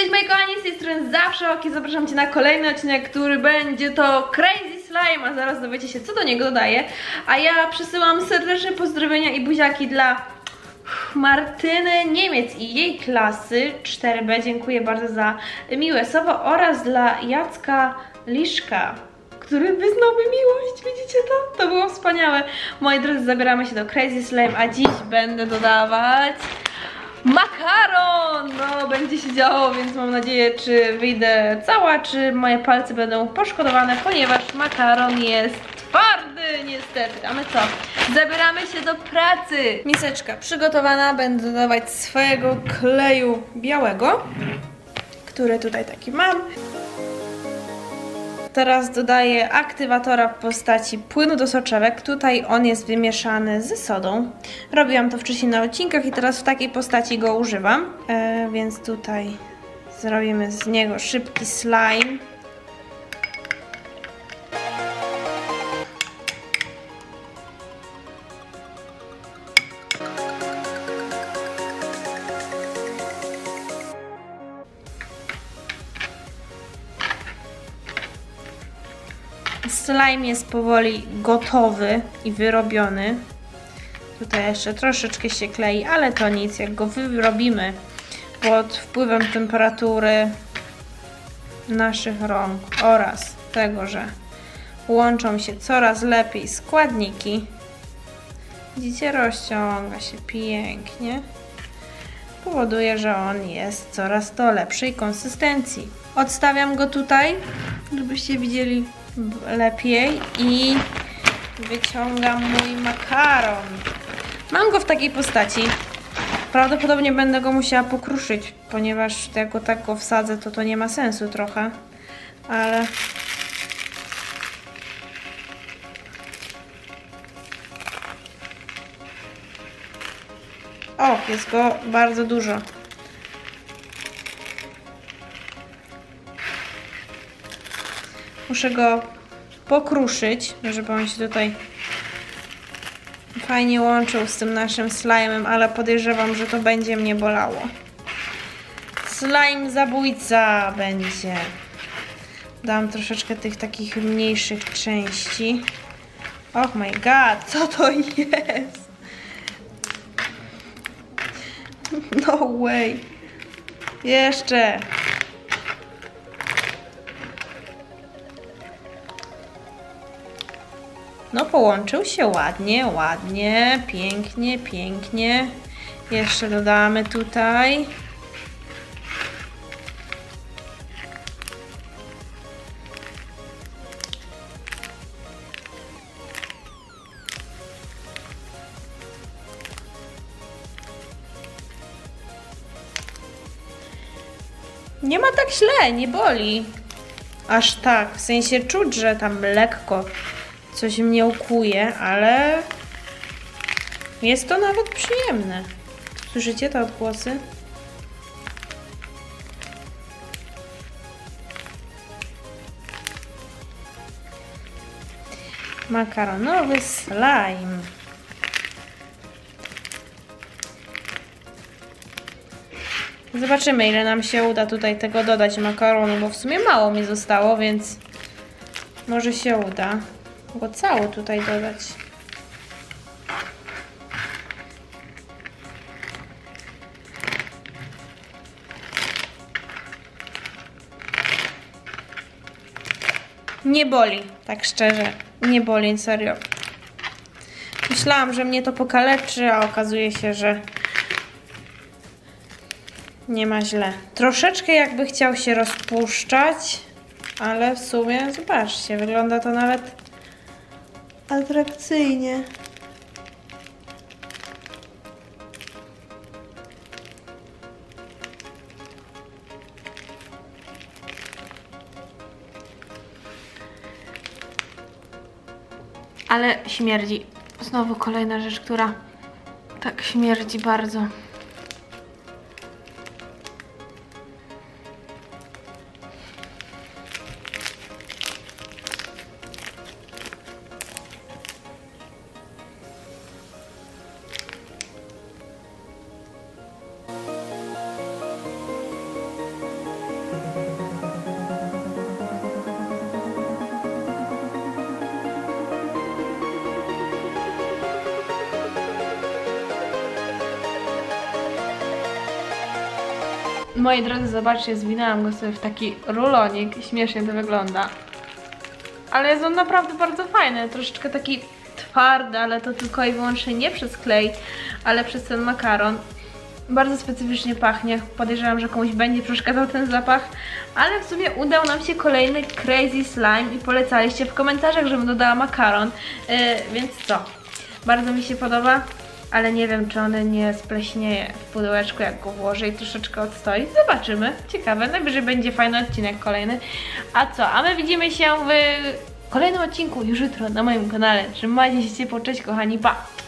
Cześć moi kochani, z tej strony Zawsze Oki. Zapraszam Cię na kolejny odcinek, który będzie to Crazy Slime, a zaraz dowiecie się, co do niego dodaję. A ja przesyłam serdeczne pozdrowienia i buziaki dla Martyny Niemiec i jej klasy 4B. Dziękuję bardzo za miłe słowo oraz dla Jacka Liszka, który wyznał mi miłość. Widzicie to? To było wspaniałe. Moi drodzy, zabieramy się do Crazy Slime, a dziś będę dodawać makaron! No, będzie się działo, więc mam nadzieję, czy wyjdę cała, czy moje palce będą poszkodowane, ponieważ makaron jest twardy, niestety. A my co? Zabieramy się do pracy! Miseczka przygotowana, będę dodawać swojego kleju białego, który tutaj taki mam. Teraz dodaję aktywatora w postaci płynu do soczewek. Tutaj on jest wymieszany ze sodą. Robiłam to wcześniej na odcinkach i teraz w takiej postaci go używam. Więc tutaj zrobimy z niego szybki slime. Slime jest powoli gotowy i wyrobiony. Tutaj jeszcze troszeczkę się klei, ale to nic. Jak go wyrobimy pod wpływem temperatury naszych rąk oraz tego, że łączą się coraz lepiej składniki, widzicie, rozciąga się pięknie, powoduje, że on jest coraz to lepszej konsystencji. Odstawiam go tutaj, żebyście widzieli lepiej i wyciągam mój makaron. Mam go w takiej postaci. Prawdopodobnie będę go musiała pokruszyć, ponieważ jak go tak go wsadzę, to nie ma sensu trochę, ale o, jest go bardzo dużo. Muszę go pokruszyć, żeby on się tutaj fajnie łączył z tym naszym slime'em, ale podejrzewam, że to będzie mnie bolało. Slime zabójca będzie. Dam troszeczkę tych takich mniejszych części. Oh my god, co to jest? No way. Jeszcze. No, połączył się ładnie, ładnie, pięknie, pięknie. Jeszcze dodamy tutaj. Nie ma tak źle, nie boli. Aż tak, w sensie czuć, że tam lekko coś mnie ukłuje, ale jest to nawet przyjemne. Słyszycie te odgłosy? Makaronowy slime. Zobaczymy, ile nam się uda tutaj tego dodać makaronu, bo w sumie mało mi zostało, więc może się uda go cały tutaj dodać. Nie boli, tak szczerze, nie boli, serio. Myślałam, że mnie to pokaleczy, a okazuje się, że nie ma źle. Troszeczkę jakby chciał się rozpuszczać, ale w sumie, zobaczcie, wygląda to nawet atrakcyjnie. Ale śmierdzi. Znowu kolejna rzecz, która tak śmierdzi bardzo. Moi drodzy, zobaczcie, zwinęłam go sobie w taki rulonik. Śmiesznie to wygląda. Ale jest on naprawdę bardzo fajny. Troszeczkę taki twardy, ale to tylko i wyłącznie nie przez klej, ale przez ten makaron. Bardzo specyficznie pachnie. Podejrzewam, że komuś będzie przeszkadzał ten zapach. Ale w sumie udał nam się kolejny Crazy Slime i polecaliście w komentarzach, żebym dodała makaron. Więc co? Bardzo mi się podoba. Ale nie wiem, czy on nie spleśnieje w pudełeczku, jak go włożę i troszeczkę odstoi. Zobaczymy. Ciekawe. Najwyżej będzie fajny odcinek kolejny. A co? A my widzimy się w kolejnym odcinku już jutro na moim kanale. Trzymajcie się ciepło. Cześć kochani. Pa!